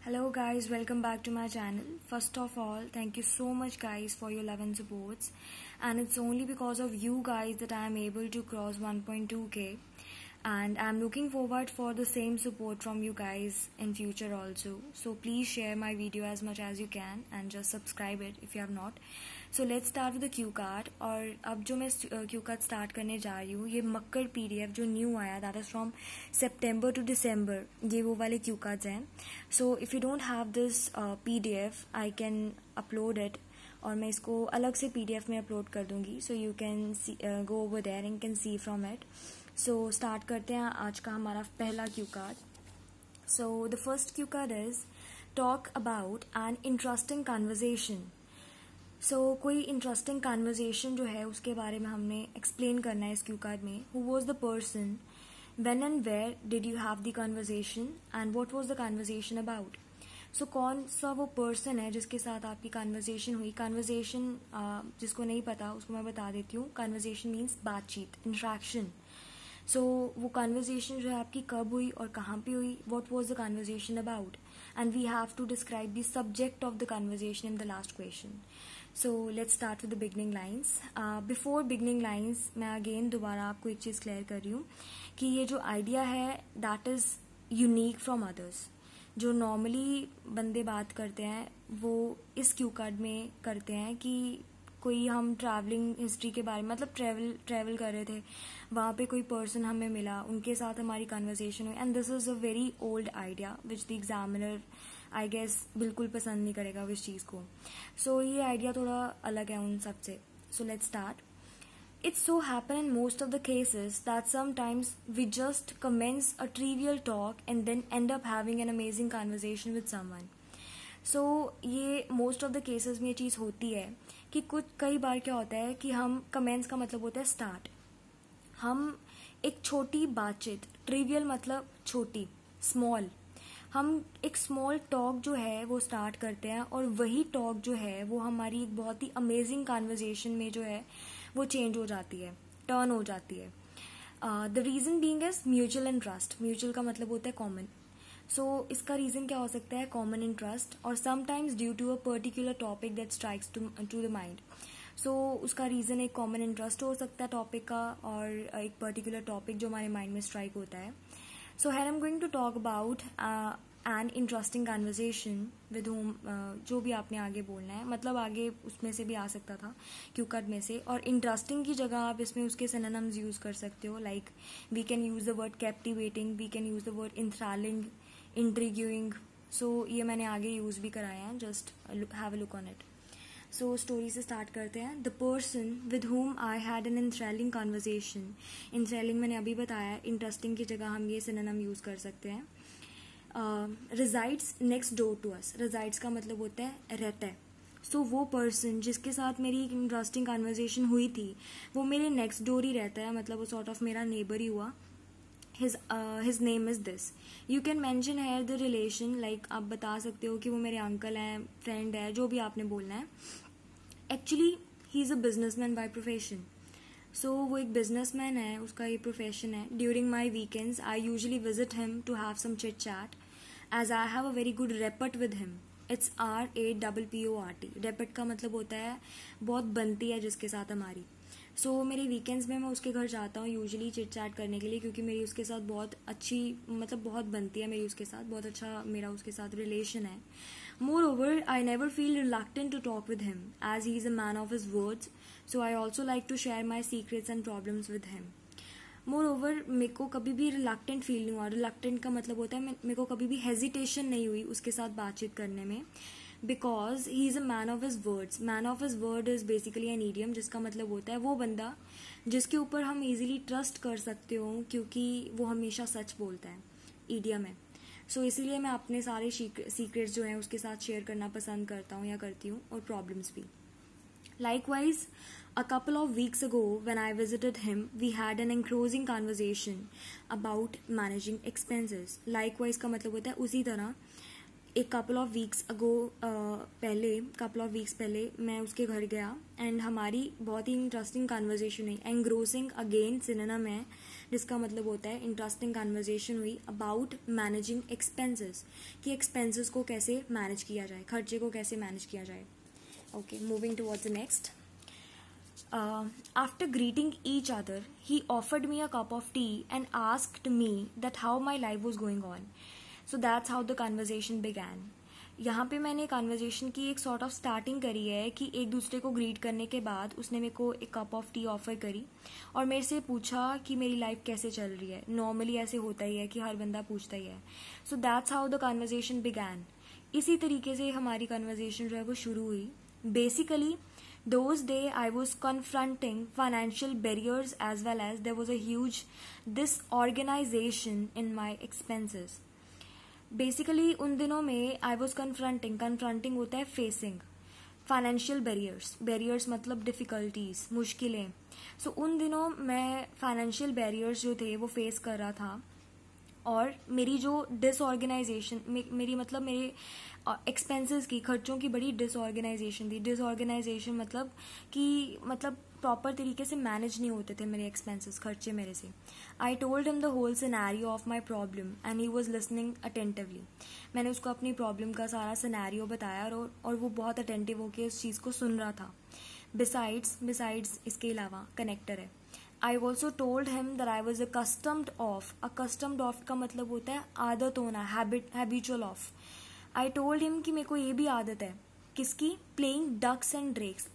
Hello guys, welcome back to my channel. First of all, thank you so much guys for your love and supports, and it's only because of you guys that I am able to cross 1.2k, and I'm looking forward for the same support from you guys in future also. So please share my video as much as you can and just subscribe it if you have not. So let's start with the cue card. और अब जो मैं cue card start करने जा रही हूँ, ये मक्कर PDF जो new आया, that is from September to December, ये वो वाले cue cards हैं. So if you don't have this PDF, I can upload it, और मैं इसको अलग से PDF में upload कर दूँगी. So you can see, go over there and can see from it. So start करते हैं आज का हमारा पहला cue card. So the first cue card is talk about an interesting conversation. कोई इंटरेस्टिंग कन्वर्सेशन जो है उसके बारे में हमने एक्सप्लेन करना है इस क्यू कार्ड में. Who was the person, when and where did you have the conversation, and what was the conversation about. कौन सा वो पर्सन है जिसके साथ आपकी कन्वर्सेशन हुई. कन्वर्सेशन जिसको नहीं पता उसको मैं बता देती हूँ. कन्वर्सेशन मीन्स बातचीत, इंट्रैक्शन. वो कन्वर्सेशन जो है आपकी कब हुई और कहाँ पे हुई. What was the conversation about, and we have to describe the subject of the conversation in the last question. So let's start with the beginning lines. Before beginning lines, मैं अगेन दोबारा आपको एक चीज़ क्लियर कर रही हूँ कि ये जो आइडिया है that is unique from others. जो नॉर्मली बंदे बात करते हैं वो इस क्यू कार्ड में करते हैं कि कोई हम ट्रैवलिंग हिस्ट्री के बारे में, मतलब ट्रैवल कर रहे थे, वहाँ पे कोई पर्सन हमें मिला, उनके साथ हमारी कन्वर्सेशन हुई, and this is a very old idea which the examiner I guess बिल्कुल पसंद नहीं करेगा इस चीज़ को. ये आइडिया थोड़ा अलग है उन सब से. Let's start. It so happen in most of the cases that sometimes we just commence a trivial talk and then end up having an amazing conversation with someone. ये most of the cases में ये चीज़ होती है कि कई बार क्या होता है कि हम commence का मतलब होता है start. हम एक छोटी बातचीत, trivial मतलब छोटी, small, हम एक स्मॉल टॉक जो है वो स्टार्ट करते हैं और वही टॉक जो है वो हमारी एक बहुत ही अमेजिंग कन्वर्सेशन में जो है वो चेंज हो जाती है, टर्न हो जाती है. The reason being is mutual interest. Mutual का मतलब होता है कॉमन. इसका रीज़न क्या हो सकता है, कॉमन इंटरेस्ट, और sometimes due to a particular topic that strikes to the mind. उसका रीज़न एक कॉमन इंटरेस्ट हो सकता है टॉपिक का, और एक पर्टिकुलर टॉपिक जो हमारे माइंड में स्ट्राइक होता है. So here I'm going to talk about an interesting conversation with whom, जो भी आपने आगे बोलना है, मतलब आगे उसमें से भी आ सकता था क्यू कार्ड में से, और इंटरेस्टिंग की जगह आप इसमें उसके सिनोनिम्स यूज़ कर सकते हो. Like we can use the word captivating, we can use the word enthralling, intriguing. ये मैंने आगे यूज़ भी कराया है, just have a look on it. Story से स्टार्ट करते हैं. The person with whom I had an enthralling conversation. Enthralling मैंने अभी बताया, इंटरेस्टिंग की जगह हम ये सिनोनिम यूज़ कर सकते हैं. Resides next door to us. Resides का मतलब होता है रहता है. वो पर्सन जिसके साथ मेरी इंटरेस्टिंग कॉन्वर्जेशन हुई थी वो मेरे नेक्स्ट डोर ही रहता है, मतलब वो सॉर्ट ऑफ मेरा नेबर ही हुआ. his name is this. You can mention here the relation, like आप बता सकते हो कि वो मेरे अंकल हैं, फ्रेंड है, जो भी आपने बोलना है. Actually he is a businessman by profession. वो एक businessman है, उसका ये profession है. During my weekends I usually visit him to have some chit chat, as I have a very good rapport with him. It's RAPPORT. Rapport का मतलब होता है बहुत बनती है जिसके साथ हमारी. मेरे वीकेंड्स में मैं उसके घर जाता हूँ यूजुअली चिट चैट करने के लिए, क्योंकि मेरी उसके साथ बहुत अच्छी, मतलब बहुत बनती है मेरी उसके साथ, बहुत अच्छा मेरा उसके साथ रिलेशन है. Moreover I never feel reluctant to talk with him as he is a man of his words. I also like to share my secrets and problems with him. Moreover मेरे को कभी भी reluctant feel नहीं हुआ. Reluctant का मतलब होता है मेरे को कभी भी हेजिटेशन नहीं हुई उसके साथ बातचीत करने में, because he is a man of his words. Man of his word is basically an idiom, जिसका मतलब होता है वो बंदा जिसके ऊपर हम इजीली ट्रस्ट कर सकते हो क्योंकि वो हमेशा सच बोलता है. ईडियम है. इसीलिए मैं अपने सारे सीक्रेट्स जो हैं उसके साथ शेयर करना पसंद करता हूँ या करती हूँ, और प्रॉब्लम्स भी. Likewise, a couple of weeks ago when I visited him, we had an engrossing conversation about managing expenses. Likewise का मतलब होता है उसी तरह. एक कपल ऑफ वीक्स पहले मैं उसके घर गया एंड हमारी बहुत ही इंटरेस्टिंग कन्वर्जेशन हुई. एंग्रोसिंग अगेन सिनोनिम है जिसका मतलब होता है इंटरेस्टिंग कन्वर्जेशन हुई अबाउट मैनेजिंग एक्सपेंसेस, कि एक्सपेंसेस को कैसे मैनेज किया जाए, खर्चे को कैसे मैनेज किया जाए. Okay, moving towards the next. After greeting each other, he offered me a cup of tea and asked me that how my life was going on. So that's how the conversation began. यहाँ पे मैंने conversation की एक sort of starting करी है कि एक दूसरे को ग्रीट करने के बाद उसने मेरे को एक कप ऑफ टी ऑफर करी और मेरे से पूछा कि मेरी लाइफ कैसे चल रही है. नॉर्मली ऐसे होता ही है कि हर बंदा पूछता ही है. So that's how the conversation began. इसी तरीके से हमारी कन्वर्जेशन जो है वो शुरू हुई. Basically those days I was confronting financial barriers as well as there was a huge disorganization in my expenses. Basically उन दिनों में I was confronting होता है facing financial barriers मतलब difficulties, मुश्किलें. So उन दिनों मैं financial barriers जो थे वो face कर रहा था और मेरी जो डिसऑर्गेनाइजेशन मेरी मतलब मेरे एक्सपेंसेस की, खर्चों की बड़ी डिसऑर्गेनाइजेशन थी. डिसऑर्गेनाइजेशन मतलब प्रॉपर तरीके से मैनेज नहीं होते थे मेरे एक्सपेंसेस, खर्चे मेरे से. I told him the whole scenario of my problem and he was listening attentively. मैंने उसको अपनी प्रॉब्लम का सारा सिनेरियो बताया और वो बहुत अटेंटिव होकर उस चीज़ को सुन रहा था. बिसाइड्स इसके अलावा कनेक्टर है. I also told him that I was accustomed of का मतलब होता है आदत होना, habitual of. I told him कि मेरे को ये भी आदत है. किसकी? Playing ducks and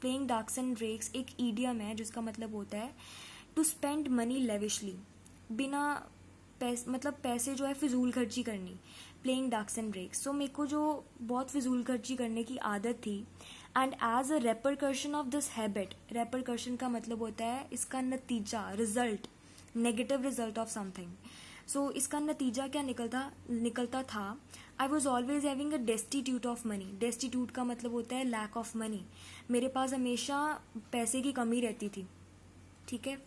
drakes एक idiom है जिसका मतलब होता है to spend money lavishly, बिना मतलब पैसे जो है फिजूल खर्ची करनी. Playing ducks and drakes. So मेरे को जो बहुत फिजूल खर्ची करने की आदत थी and as a repercussion of this habit, repercussion का मतलब होता है इसका नतीजा, result, negative result of something. So इसका नतीजा क्या निकलता था. I was always having a destitute of money. Destitute का मतलब होता है लैक ऑफ मनी. मेरे पास हमेशा पैसे की कमी रहती थी. ठीक है.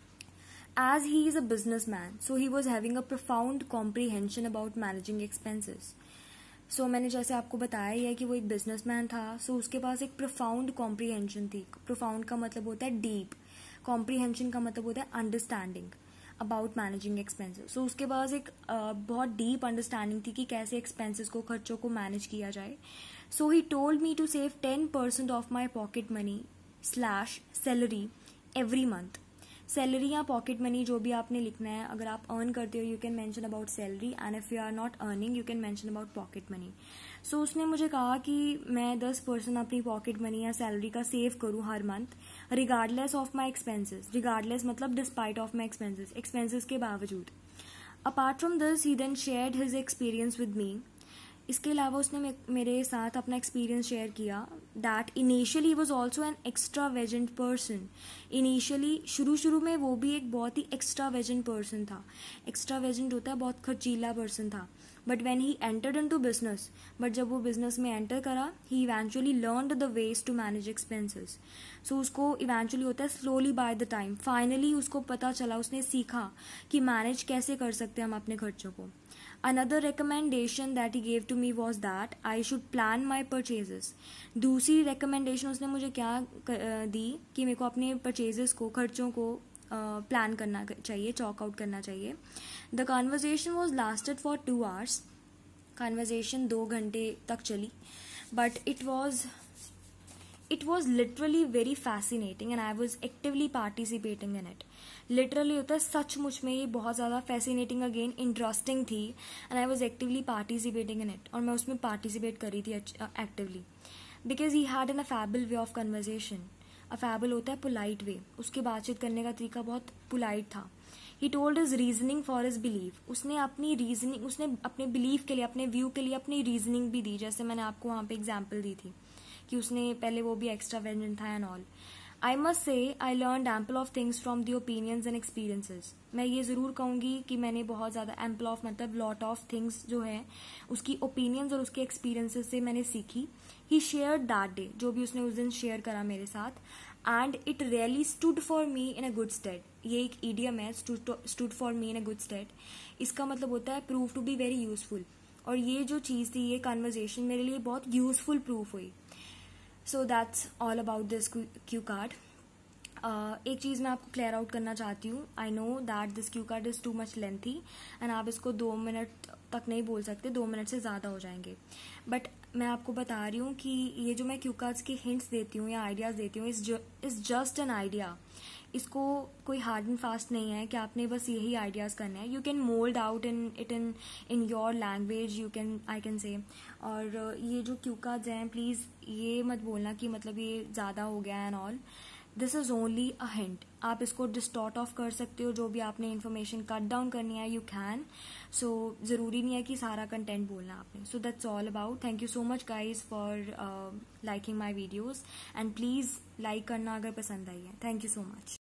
As he is a business man so he was having a profound comprehension about managing expenses. So मैंने जैसे आपको बताया ही है कि वो एक बिजनेसमैन था. सो उसके पास एक प्रोफाउंड कॉम्प्रीहेंशन थी. प्रोफाउंड का मतलब होता है डीप, कॉम्प्रीहेंशन का मतलब होता है understanding about managing expenses. So उसके पास एक बहुत डीप अंडरस्टैंडिंग थी कि कैसे एक्सपेंसेस को, खर्चों को मैनेज किया जाए. So he told me to save 10% of my pocket money / salary every month. Salary या पॉकेट मनी जो भी आपने लिखना है. अगर आप अर्न करते हो you can mention about salary and if you are not earning you can mention about pocket money. So उसने मुझे कहा कि मैं 10% अपनी पॉकेट मनी या सैलरी का सेव करूँ हर month regardless of my expenses. Regardless मतलब डिस्पाइट ऑफ माई एक्सपेंसेस के बावजूद. Apart from this he then shared his experience with me. इसके अलावा उसने मेरे साथ अपना एक्सपीरियंस शेयर किया that initially was also an extravagant person. Initially शुरू में वो भी एक बहुत ही एक्स्ट्रावेजेंट पर्सन था. एक्स्ट्रावेजेंट होता है बहुत खर्चीला पर्सन था. But when he entered into business, but जब वो बिजनेस में एंटर करा he eventually learned the ways to manage expenses. So उसको इवेंचुअली होता है slowly by the time, finally उसको पता चला, उसने सीखा कि मैनेज कैसे कर सकते हैं हम अपने खर्चों को. Another recommendation that he gave to me was that I should plan my purchases. दूसरी recommendation उसने मुझे क्या दी कि मेरे को अपने purchases को, खर्चों को प्लान करना चाहिए, चॉक आउट करना चाहिए. The conversation was lasted for 2 hours. Conversation 2 घंटे तक चली. But it was literally very fascinating and I was actively participating in it. Literally होता है सचमुच में ये बहुत ज़्यादा फैसिनेटिंग, अगेन इंटरेस्टिंग थी and I was actively participating in it. और मैं उसमें पार्टिसिपेट करी थी actively because he had an affable way of conversation. Affable होता है पोलाइट वे. उसके बातचीत करने का तरीका बहुत पोलाइट था. He told his reasoning for his belief. उसने अपने बिलीव के लिए, अपने व्यू के लिए अपनी रीजनिंग भी दी. जैसे मैंने आपको वहाँ पे एग्जाम्पल दी थी कि उसने पहले वो भी एक्स्ट्रावेजेंट था and all. I must say I learned ample of things from the opinions and experiences. मैं ये ज़रूर कहूँगी कि मैंने बहुत ज़्यादा ample of मतलब lot of things जो है उसकी opinions और उसके experiences से मैंने सीखी. He shared that day, जो भी उसने उस दिन share करा मेरे साथ, and it really stood for me in a good stead. ये एक idiom है, stood for me in a good stead. इसका मतलब होता है prove to be very useful. और ये जो चीज़ थी, ये कन्वर्जेशन मेरे लिए बहुत यूज़फुल प्रूफ हुई. So that's all about this cue card. एक चीज़ मैं आपको क्लियर आउट करना चाहती हूँ. I know that this cue card is too much lengthy and आप इसको 2 मिनट तक नहीं बोल सकते, 2 मिनट से ज़्यादा हो जाएंगे. बट मैं आपको बता रही हूँ कि ये जो मैं क्यू कार्ड्स के हिंट्स देती हूँ या आइडियाज़ देती हूँ इज़ जस्ट एन आइडिया. इसको कोई हार्ड एंड फास्ट नहीं है कि आपने बस यही आइडियाज़ करने हैं. You can mould out in your language, I can say. और ये जो क्यू कार्ड्स हैं, प्लीज़ ये मत बोलना कि मतलब ये ज़्यादा हो गया and all. This is only a hint. आप इसको डिस्टॉर्ट ऑफ कर सकते हो, जो भी आपने इन्फॉर्मेशन कट डाउन करनी है यू कैन. सो ज़रूरी नहीं है कि सारा कंटेंट बोलना आपने. So that's all about. Thank you so much guys for liking my videos and please like करना अगर पसंद आई है. Thank you so much.